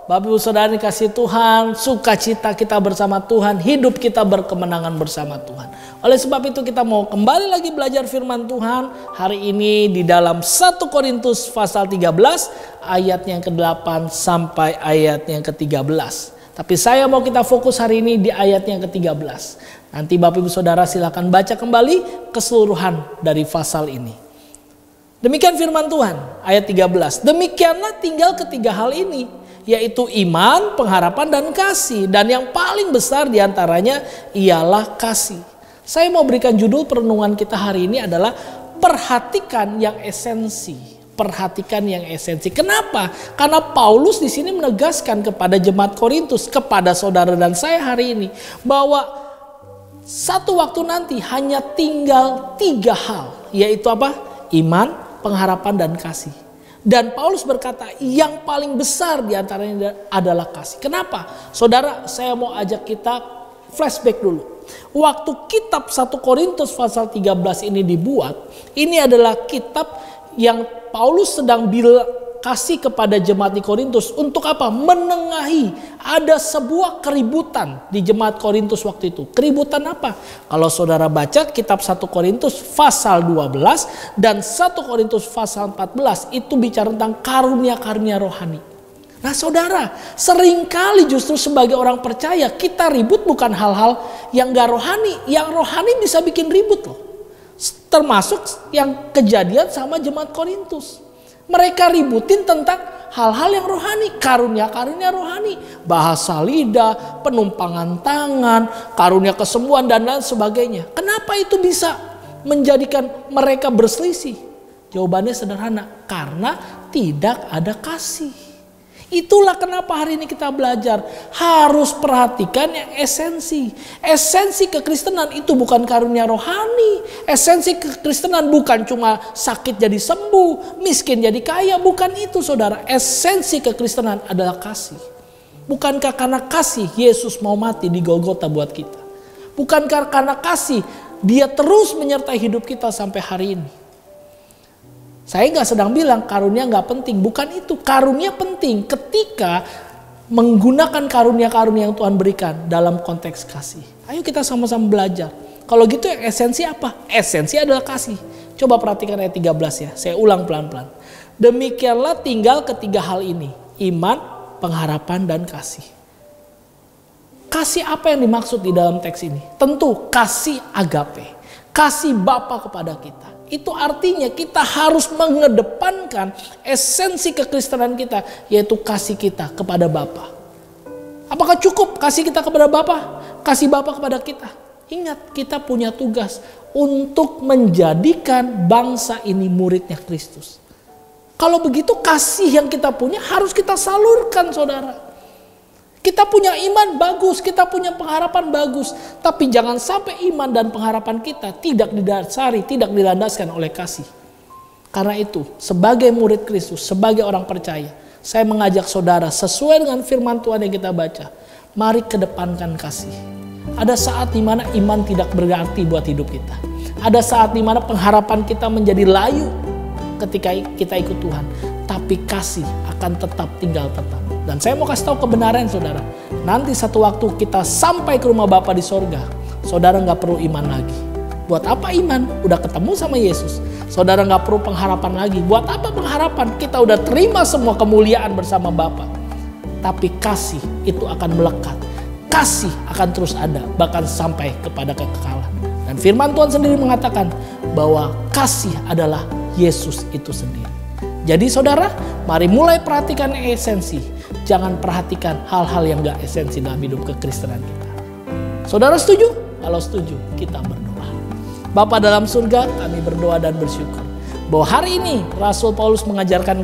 Bapak Ibu Saudara dikasih Tuhan, sukacita kita bersama Tuhan, hidup kita berkemenangan bersama Tuhan. Oleh sebab itu kita mau kembali lagi belajar firman Tuhan. Hari ini di dalam 1 Korintus pasal 13 ayat yang ke-8 sampai ayat yang ke-13. Tapi saya mau kita fokus hari ini di ayat yang ke-13. Nanti Bapak Ibu Saudara silakan baca kembali keseluruhan dari pasal ini. Demikian firman Tuhan, ayat 13. Demikianlah tinggal ketiga hal ini, yaitu iman, pengharapan, dan kasih. Dan yang paling besar diantaranya ialah kasih. Saya mau berikan judul perenungan kita hari ini adalah perhatikan yang esensi. Perhatikan yang esensi. Kenapa? Karena Paulus di sini menegaskan kepada jemaat Korintus, kepada saudara dan saya hari ini, bahwa satu waktu nanti hanya tinggal tiga hal, yaitu apa? Iman, pengharapan, dan kasih. Dan Paulus berkata yang paling besar diantaranya adalah kasih. Kenapa? Saudara, saya mau ajak kita flashback dulu. Waktu kitab 1 Korintus pasal 13 ini dibuat, ini adalah kitab yang Paulus sedang kasih kepada jemaat di Korintus. Untuk apa? Menengahi ada sebuah keributan di jemaat Korintus waktu itu. Keributan apa? Kalau saudara baca kitab 1 Korintus pasal 12 dan 1 Korintus pasal 14 itu bicara tentang karunia-karunia rohani. Nah saudara, seringkali justru sebagai orang percaya kita ribut bukan hal-hal yang gak rohani. Yang rohani bisa bikin ribut loh. Termasuk yang kejadian sama jemaat Korintus. Mereka ributin tentang hal-hal yang rohani, karunia-karunia rohani, bahasa lidah, penumpangan tangan, karunia kesembuhan dan lain sebagainya. Kenapa itu bisa menjadikan mereka berselisih? Jawabannya sederhana, karena tidak ada kasih. Itulah kenapa hari ini kita belajar harus perhatikan yang esensi. Esensi kekristenan itu bukan karunia rohani. Esensi kekristenan bukan cuma sakit jadi sembuh, miskin jadi kaya. Bukan itu saudara. Esensi kekristenan adalah kasih. Bukankah karena kasih Yesus mau mati di Golgota buat kita? Bukankah karena kasih Dia terus menyertai hidup kita sampai hari ini? Saya nggak sedang bilang karunia nggak penting, bukan itu. Karunia penting ketika menggunakan karunia-karunia yang Tuhan berikan dalam konteks kasih. Ayo kita sama-sama belajar. Kalau gitu yang esensi apa? Esensi adalah kasih. Coba perhatikan ayat 13 ya, saya ulang pelan-pelan. Demikianlah tinggal ketiga hal ini, iman, pengharapan, dan kasih. Kasih apa yang dimaksud di dalam teks ini? Tentu kasih agape, kasih Bapa kepada kita. Itu artinya kita harus mengedepankan esensi kekristenan kita, yaitu kasih kita kepada Bapa. Apakah cukup kasih kita kepada Bapa? Kasih Bapa kepada kita. Ingat, kita punya tugas untuk menjadikan bangsa ini muridnya Kristus. Kalau begitu kasih yang kita punya harus kita salurkan saudara. Kita punya iman bagus, kita punya pengharapan bagus. Tapi jangan sampai iman dan pengharapan kita tidak didasari, tidak dilandaskan oleh kasih. Karena itu, sebagai murid Kristus, sebagai orang percaya, saya mengajak saudara sesuai dengan firman Tuhan yang kita baca. Mari kedepankan kasih. Ada saat di mana iman tidak berarti buat hidup kita. Ada saat di mana pengharapan kita menjadi layu ketika kita ikut Tuhan. Tapi kasih akan tetap tinggal tetap. Dan saya mau kasih tahu kebenaran saudara. Nanti satu waktu kita sampai ke rumah Bapa di sorga, saudara nggak perlu iman lagi. Buat apa iman? Udah ketemu sama Yesus. Saudara nggak perlu pengharapan lagi. Buat apa pengharapan? Kita udah terima semua kemuliaan bersama Bapa. Tapi kasih itu akan melekat. Kasih akan terus ada, bahkan sampai kepada kekekalan. Dan firman Tuhan sendiri mengatakan bahwa kasih adalah Yesus itu sendiri. Jadi saudara, mari mulai perhatikan esensi. Jangan perhatikan hal-hal yang gak esensi dalam hidup kekristenan kita. Saudara setuju? Kalau setuju, kita berdoa. Bapa dalam surga, kami berdoa dan bersyukur bahwa hari ini Rasul Paulus mengajarkan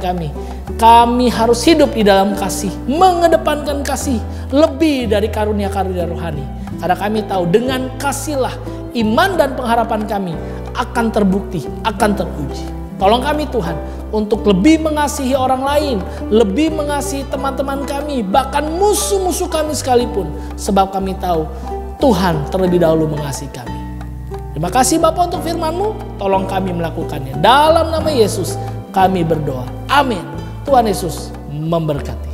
kami harus hidup di dalam kasih, mengedepankan kasih lebih dari karunia-karunia rohani. Karena kami tahu dengan kasihlah iman dan pengharapan kami akan terbukti, akan teruji. Tolong kami Tuhan untuk lebih mengasihi orang lain, lebih mengasihi teman-teman kami, bahkan musuh-musuh kami sekalipun. Sebab kami tahu Tuhan terlebih dahulu mengasihi kami. Terima kasih Bapa untuk firman-Mu, tolong kami melakukannya. Dalam nama Yesus kami berdoa. Amin. Tuhan Yesus memberkati.